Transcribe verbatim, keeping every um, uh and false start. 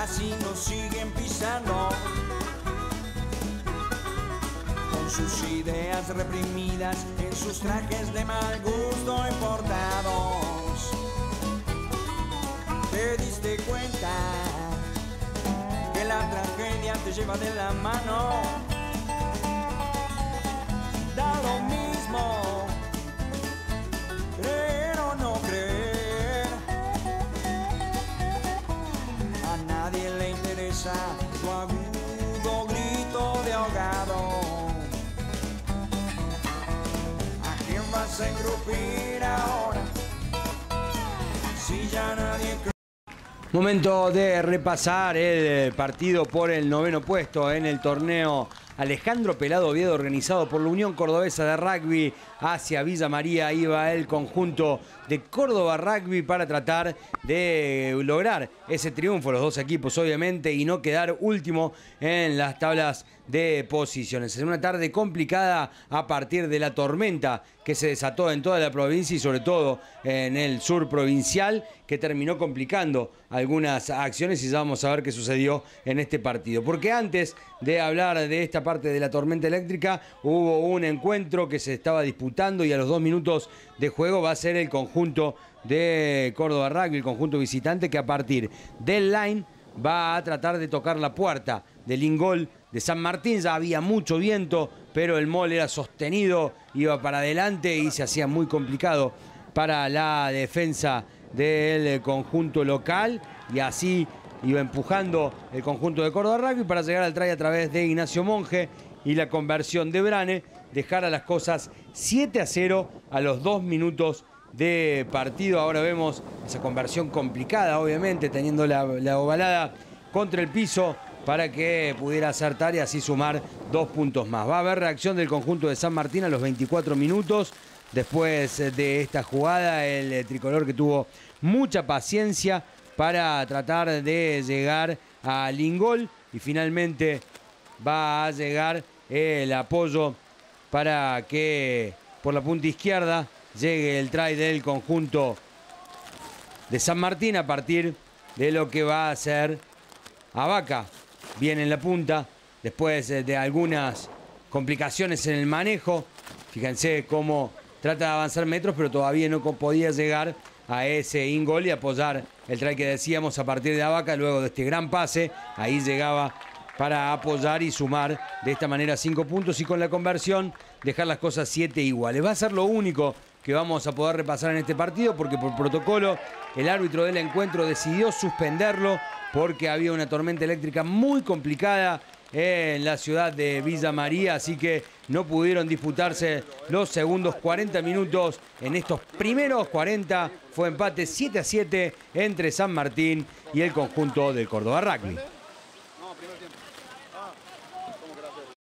así nos siguen pisando, con sus ideas reprimidas en sus trajes de mal gusto importados. ¿Te diste cuenta que la tragedia te lleva de la mano? Da lo mismo creer o no creer, a nadie le interesa tu agudo grito de ahogado. ¿A quién vas a engrupir ahora si ya nadie cree? Momento de repasar el partido por el noveno puesto en el torneo Alejandro Pelado Oviedo, organizado por la Unión Cordobesa de Rugby. Hacia Villa María iba el conjunto de Córdoba Rugby para tratar de lograr ese triunfo, los dos equipos obviamente, y no quedar último en las tablas de posiciones. Es una tarde complicada a partir de la tormenta que se desató en toda la provincia y sobre todo en el sur provincial, que terminó complicando algunas acciones, y ya vamos a ver qué sucedió en este partido. Porque antes de hablar de esta parte de la tormenta eléctrica, hubo un encuentro que se estaba disputando y a los dos minutos de juego va a ser el conjunto de Córdoba Rugby, el conjunto visitante, que a partir del line va a tratar de tocar la puerta del ingol de San Martín. Ya había mucho viento, pero el mol era sostenido, iba para adelante y se hacía muy complicado para la defensa del conjunto local, y así iba empujando el conjunto de Córdoba Rugby para llegar al try a través de Ignacio Monge y la conversión de Brane, dejar a las cosas siete a cero a los dos minutos de partido. Ahora vemos esa conversión complicada, obviamente, teniendo la, la ovalada contra el piso para que pudiera acertar y así sumar dos puntos más. Va a haber reacción del conjunto de San Martín a los veinticuatro minutos. Después de esta jugada, el tricolor que tuvo mucha paciencia para tratar de llegar al ingol, y finalmente va a llegar el apoyo para que por la punta izquierda llegue el try del conjunto de San Martín a partir de lo que va a ser Abaca. Bien en la punta, después de algunas complicaciones en el manejo. Fíjense cómo trata de avanzar metros, pero todavía no podía llegar a ese ingol y apoyar el try que decíamos a partir de Abaca. Luego de este gran pase, ahí llegaba para apoyar y sumar de esta manera cinco puntos, y con la conversión dejar las cosas siete iguales. Va a ser lo único que vamos a poder repasar en este partido, porque por protocolo el árbitro del encuentro decidió suspenderlo porque había una tormenta eléctrica muy complicada en la ciudad de Villa María, así que no pudieron disputarse los segundos cuarenta minutos. En estos primeros cuarenta fue empate siete a siete entre San Martín y el conjunto del Córdoba Rugby.